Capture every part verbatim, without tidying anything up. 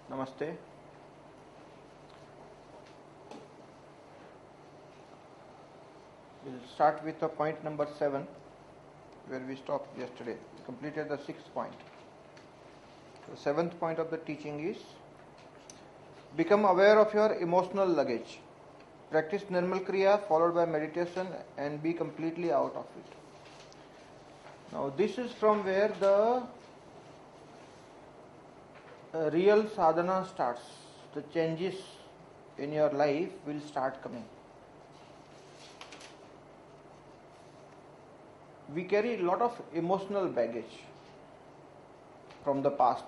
Namaste. We'll start with the point number seven, where we stopped yesterday. We completed the sixth point. The seventh point of the teaching is become aware of your emotional luggage. Practice Nirmal Kriya followed by meditation and be completely out of it. Now this is from where the uh, real sadhana starts. The changes in your life will start coming. We carry a lot of emotional baggage from the past,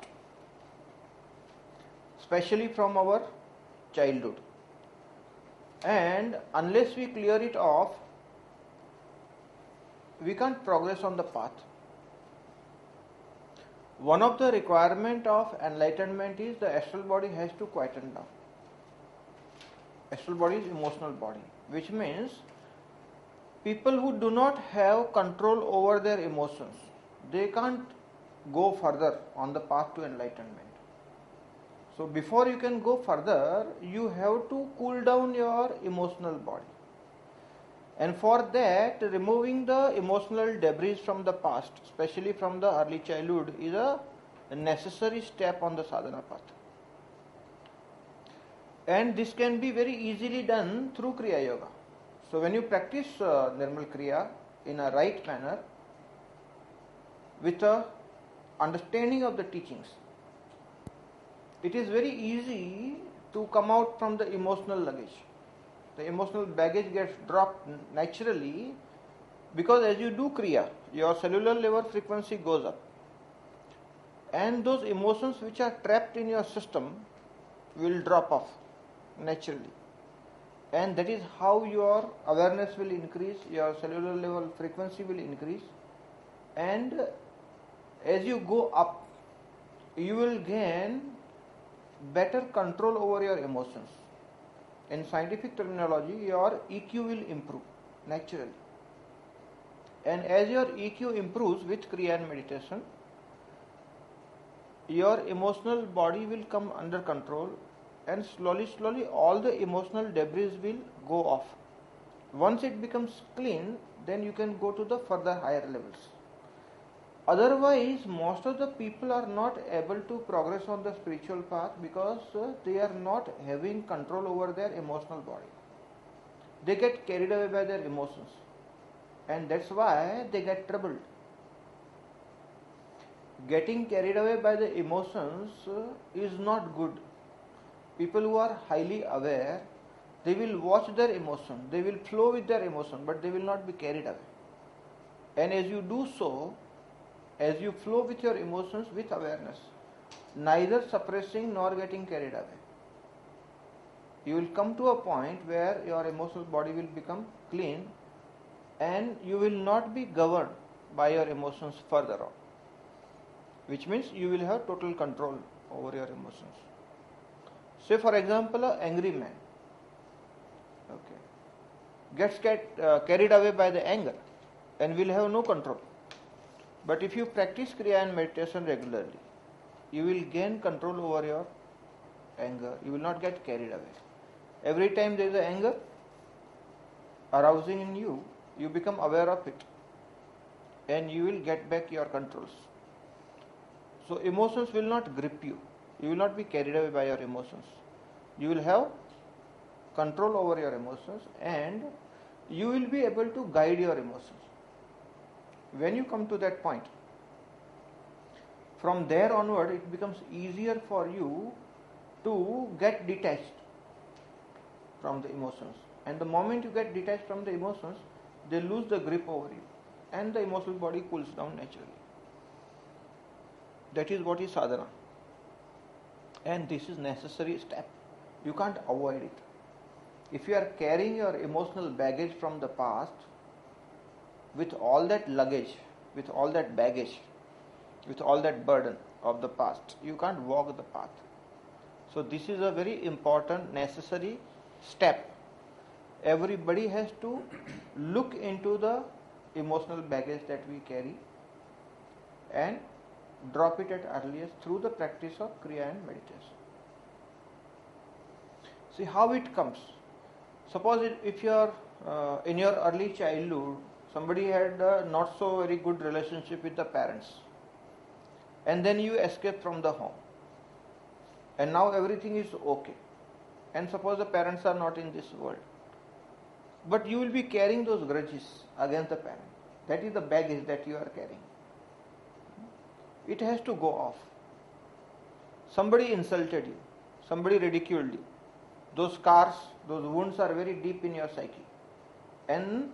especially from our childhood. And unless we clear it off, we can't progress on the path. One of the requirements of enlightenment is the astral body has to quieten down. Astral body is emotional body, which means people who do not have control over their emotions, they can't go further on the path to enlightenment. So before you can go further, you have to cool down your emotional body. And for that, removing the emotional debris from the past, especially from the early childhood, is a necessary step on the sadhana path. And this can be very easily done through Kriya Yoga. So when you practice uh, Nirmal Kriya in a right manner, with a understanding of the teachings, it is very easy to come out from the emotional luggage. The emotional baggage gets dropped naturally because as you do Kriya, your cellular level frequency goes up. And those emotions which are trapped in your system will drop off naturally. And that is how your awareness will increase, your cellular level frequency will increase. And as you go up, you will gain better control over your emotions. In scientific terminology, your E Q will improve naturally. And as your E Q improves with Kriya and meditation, your emotional body will come under control, and slowly, slowly all the emotional debris will go off. Once it becomes clean, then you can go to the further higher levels. Otherwise, most of the people are not able to progress on the spiritual path because uh, they are not having control over their emotional body. They get carried away by their emotions, and that's why they get troubled. Getting carried away by the emotions uh, is not good. People who are highly aware, they will watch their emotion, they will flow with their emotion, but they will not be carried away. And as you do so, as you flow with your emotions with awareness, neither suppressing nor getting carried away, you will come to a point where your emotional body will become clean and you will not be governed by your emotions further on, which means you will have total control over your emotions. Say for example, an angry man okay, gets get, uh, carried away by the anger and will have no control. But if you practice Kriya and meditation regularly, you will gain control over your anger. You will not get carried away. Every time there is an anger arousing in you, you become aware of it and you will get back your controls. So emotions will not grip you. You will not be carried away by your emotions. You will have control over your emotions and you will be able to guide your emotions. When you come to that point, from there onward it becomes easier for you to get detached from the emotions. And the moment you get detached from the emotions, they lose the grip over you and the emotional body cools down naturally. That is what is sadhana. And this is necessary step. You can't avoid it. If you are carrying your emotional baggage from the past, with all that luggage, with all that baggage, with all that burden of the past, you can't walk the path. So this is a very important, necessary step. Everybody has to look into the emotional baggage that we carry and drop it at earliest through the practice of Kriya and meditation. See how it comes. Suppose if you are uh, in your early childhood, somebody had a not so very good relationship with the parents, and then you escape from the home, and now everything is okay, and suppose the parents are not in this world, but you will be carrying those grudges against the parent. That is the baggage that you are carrying. It has to go off. Somebody insulted you, somebody ridiculed you. Those scars, those wounds are very deep in your psyche. And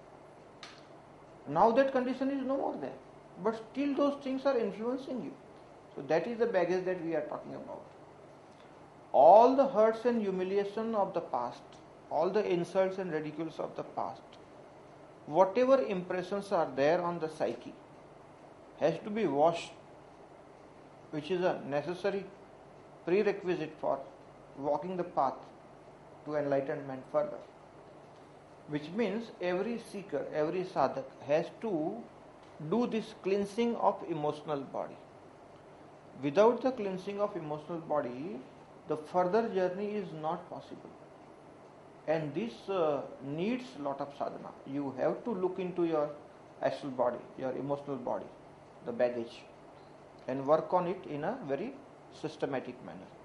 now that condition is no more there. But still those things are influencing you. So that is the baggage that we are talking about. All the hurts and humiliation of the past, all the insults and ridicules of the past, whatever impressions are there on the psyche has to be washed, which is a necessary prerequisite for walking the path to enlightenment further. Which means every seeker, every sadhak has to do this cleansing of emotional body. Without the cleansing of emotional body, the further journey is not possible. And this uh, needs a lot of sadhana. You have to look into your astral body, your emotional body, the baggage, and work on it in a very systematic manner.